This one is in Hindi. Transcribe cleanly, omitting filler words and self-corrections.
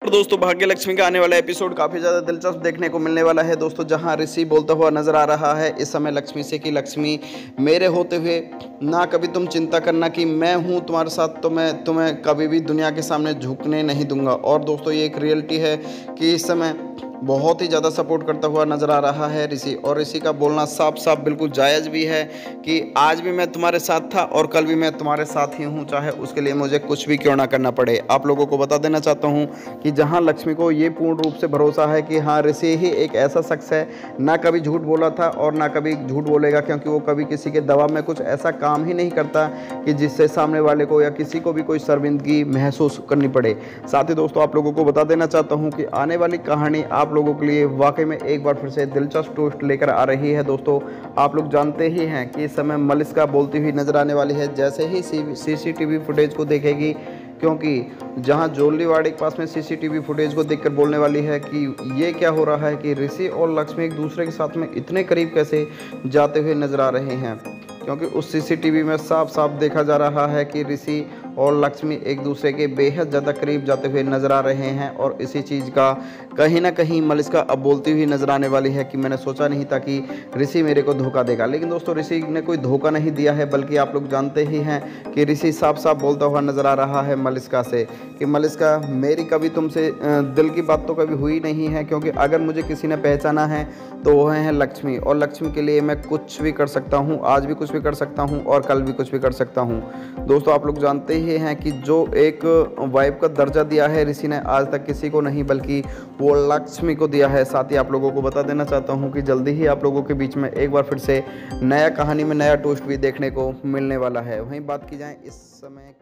और दोस्तों भाग्य लक्ष्मी का आने वाला एपिसोड काफ़ी ज़्यादा दिलचस्प देखने को मिलने वाला है दोस्तों, जहां ऋषि बोलता हुआ नजर आ रहा है इस समय लक्ष्मी से कि लक्ष्मी मेरे होते हुए ना कभी तुम चिंता करना कि मैं हूं तुम्हारे साथ, तो मैं तुम्हें कभी भी दुनिया के सामने झुकने नहीं दूंगा। और दोस्तों ये एक रियलिटी है कि इस समय बहुत ही ज़्यादा सपोर्ट करता हुआ नज़र आ रहा है ऋषि, और ऋषि का बोलना साफ साफ बिल्कुल जायज़ भी है कि आज भी मैं तुम्हारे साथ था और कल भी मैं तुम्हारे साथ ही हूँ, चाहे उसके लिए मुझे कुछ भी क्यों ना करना पड़े। आप लोगों को बता देना चाहता हूँ कि जहाँ लक्ष्मी को ये पूर्ण रूप से भरोसा है कि हाँ ऋषि ही एक ऐसा शख्स है, ना कभी झूठ बोला था और ना कभी झूठ बोलेगा, क्योंकि वो कभी किसी के दबाव में कुछ ऐसा काम ही नहीं करता कि जिससे सामने वाले को या किसी को भी कोई शर्मिंदगी महसूस करनी पड़े। साथ ही दोस्तों आप लोगों को बता देना चाहता हूँ कि आने वाली कहानी आप लोगों के लिए वाकई में एक बार फिर से दिलचस्प ट्विस्ट लेकर आ रही है। दोस्तों आप लोग जानते ही हैं कि इस समय मलिष्का बोलती हुई नजर आने वाली है जैसे ही सीसीटीवी फुटेज को देखेगी, क्योंकि जहां जोलीवाड़ी के पास में सीसीटीवी फुटेज को देखकर बोलने वाली है कि ये क्या हो रहा है कि ऋषि और लक्ष्मी एक दूसरे के साथ में इतने करीब कैसे जाते हुए नजर आ रहे हैं, क्योंकि उस सीसीटीवी में साफ साफ देखा जा रहा है कि ऋषि और लक्ष्मी एक दूसरे के बेहद ज़्यादा करीब जाते हुए नज़र आ रहे हैं। और इसी चीज़ का कहीं ना कहीं मलिष्का अब बोलती हुई नज़र आने वाली है कि मैंने सोचा नहीं था कि ऋषि मेरे को धोखा देगा। लेकिन दोस्तों ऋषि ने कोई धोखा नहीं दिया है, बल्कि आप लोग जानते ही हैं कि ऋषि साफ साफ बोलता हुआ नज़र आ रहा है मलिष्का से कि मलिष्का मेरी कभी तुमसे दिल की बात तो कभी हुई नहीं है, क्योंकि अगर मुझे किसी ने पहचाना है तो वह है लक्ष्मी, और लक्ष्मी के लिए मैं कुछ भी कर सकता हूँ, आज भी कुछ भी कर सकता हूँ और कल भी कुछ भी कर सकता हूँ। दोस्तों आप लोग जानते ही हैं कि जो एक वाइफ का दर्जा दिया है ऋषि ने आज तक किसी को नहीं, बल्कि वो लक्ष्मी को दिया है। साथ ही आप लोगों को बता देना चाहता हूँ कि जल्दी ही आप लोगों के बीच में एक बार फिर से नया कहानी में नया ट्विस्ट भी देखने को मिलने वाला है। वहीं बात की जाए इस समय